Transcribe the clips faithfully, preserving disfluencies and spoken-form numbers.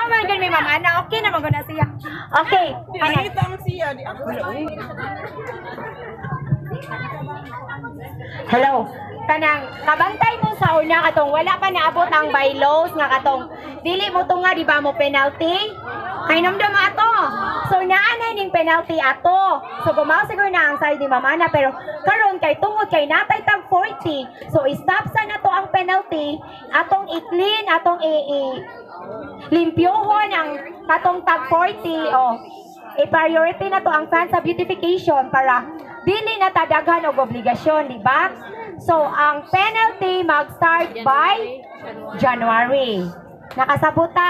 man gud may mama na okay na maguna siya. Okay. Ano? siya di ako. Hello. Kanang kabantay mo sa una katong wala pa naabot ang bylaws nga katong dili mo to nga di ba mo penalty? Kay namdam ato. So naanay ning penalty ato. So gumaw siguro na ang side ni Mamana pero karon kay tungod kay natay tag forty. So stop sa nato ang penalty atong i-clean atong i, i limpyohon ang katong tag forty o i-priority na to ang fans sa beautification para dili na tadaghan og obligasyon, di ba? So ang penalty mag-start by January. Nakasabot ta.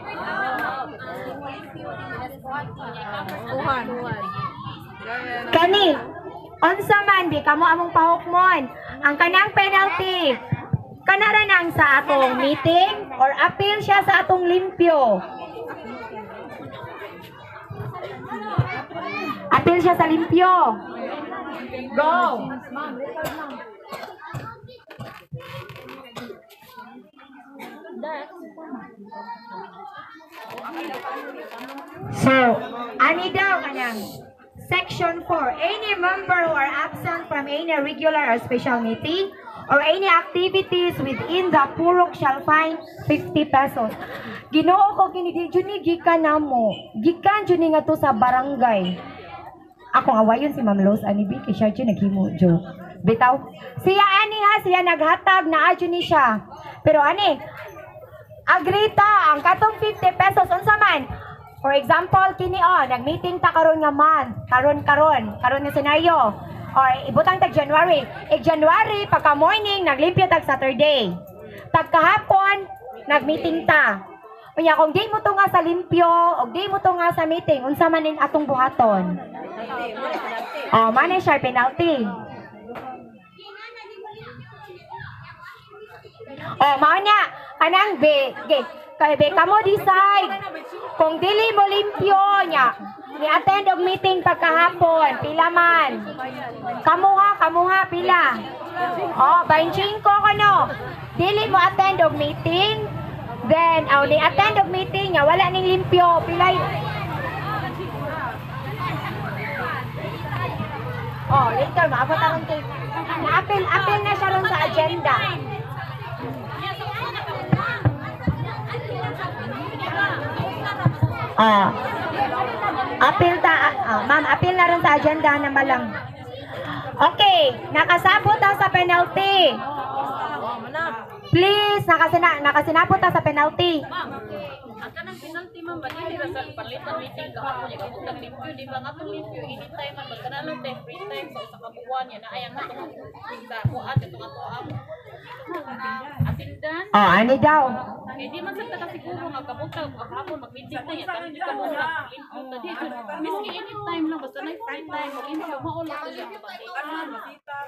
Kani, unsa man bi kamo among pahukmon ang kanang penalty kanara nang sa atong meeting or appeal siya sa atong limpyo. Appeal siya sa limpyo. Go. So, ani daw kanang Section four. Any member who are absent from any regular or special meeting or any activities within the purok shall fine fifty pesos. Ginoo ko kini juni gikan namo. Gikan juni nga to sa barangay. Ako awayon si Ma'am Los ani bi kay siya jud naghimo jo. Bitaw. Siya ani ha, siya naghatag na adyo ni siya. Pero ani agrita ang katong fifty pesos unsa man? For example, kini oh, nag-meeting ta karon nga month, karon karon, karon nga senaryo. Or ibutang tag January. Eh January pagka morning naglimpyo tag Saturday. Tag kahapon nag-meeting ta. Unya kung di mo to nga sa limpyo, o di mo to nga sa meeting, unsa man ning atong buhaton? Oh, man siya penalty. Oh, mao nya kanang be, ge, kay be kamo decide kung dili mo limpyo nya. Ni attend og meeting pagkahapon, pila man. Kamuha, kamuha pila. Oh, twenty-five kano. Dili mo attend og meeting, then aw ni attend og meeting nya wala ning limpyo, pila. Oh, later maabot aron kay na-appeal, appeal na siya ron sa agenda. Ah. Appeal ta, ah, ma'am, appeal na rin sa agenda na malang. Okay, nakasabot ta sa penalty. Please, nakasina, nakasinapot ta sa penalty. Ang kanang penalty ma'am, bali ra sa palitan meeting kahapon ya kabog tag limpyo di ba nga tong limpyo anytime man magkanalo time free time sa usa ka buwan ya na ayang natong sa kuat ito ato ang atindan. Oh, ani daw. Eh di man sa ta siguro nga kabog tag kahapon mag-meeting na ya tapos di ka mo na limpyo tadi miski anytime lang basta na free time mo hindi mo maula ko siya pagtikan makita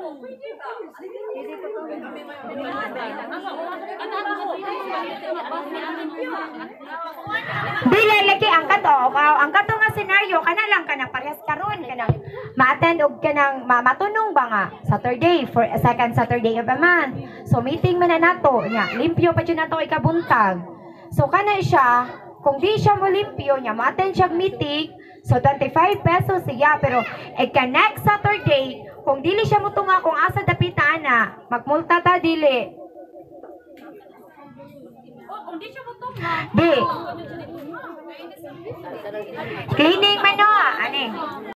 Dili lagi ang kato, ang kato nga senaryo kana lang kanang parehas karon kanang ma-attend og kanang matunong ba nga Saturday for a second Saturday of a month. So meeting man na nato nya, limpyo pa jud nato ikabuntag. So kana siya, kung di siya mo limpyo nya, ma-attend siya meeting, so twenty-five pesos siya pero ika next Saturday, kung dili siya mutunga kung asa dapita na, magmulta ta dili. kung di siya mutunga Di. Cleaning man no, ani.